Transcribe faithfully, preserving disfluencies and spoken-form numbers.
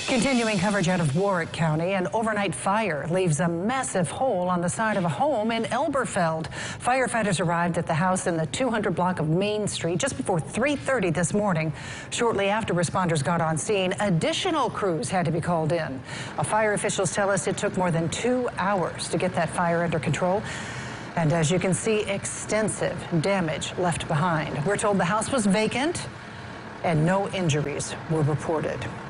Continuing coverage out of Warwick County, an overnight fire leaves a massive hole on the side of a home in Elberfeld. Firefighters arrived at the house in the two hundred block of Main Street just before three thirty this morning. Shortly after responders got on scene, additional crews had to be called in. Uh, fire officials tell us it took more than two hours to get that fire under control. And as you can see, extensive damage left behind. We're told the house was vacant and no injuries were reported.